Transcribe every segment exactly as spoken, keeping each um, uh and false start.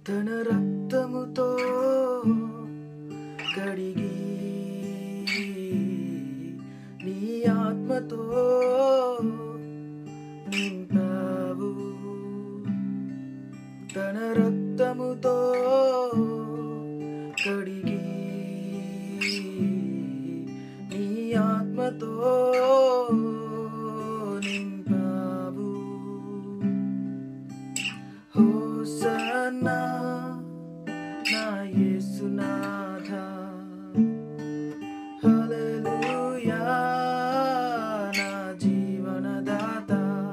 తన రక్తముతో కడిగి నీ ఆత్మతో నింపావు. తన రక్తముతో కడిగి నీ ఆత్మతో నింపావు. హోసన్నా నా యేసునాథ, హల్లెలూయా నా జీవనదాత.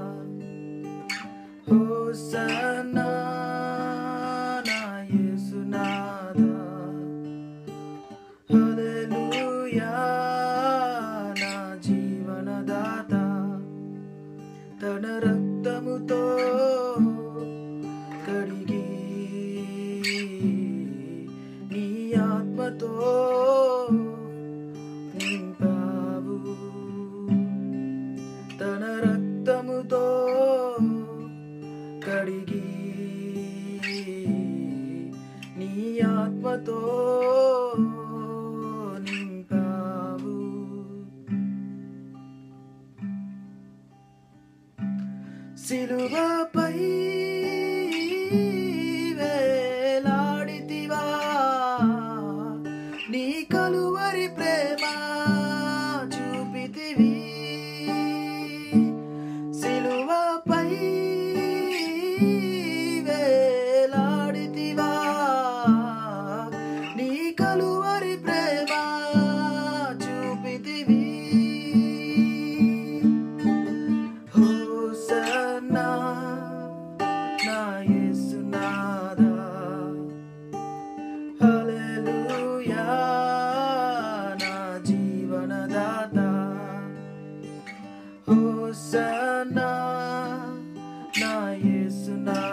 హోసన్నా నా యేసునాథ, హల్లెలూయా నా జీవనదాత. తన రక్తముతో కడిగి నీ ఆత్మతో నింపావు. తన రక్తముతో కడిగి నీ ఆత్మతో నింపావు. సిలువపై వేలాడితివా, నీ కలువరి ప్రేమ చూపితివి. సిలువపై వేలాడితివా, నీ కలువరి ప్రేమ చూపితివి. హోసన్నా నా యేసునాథ, హల్లెలూయా నా జీవనదాత. హోసన్నా నా యేసునాథ,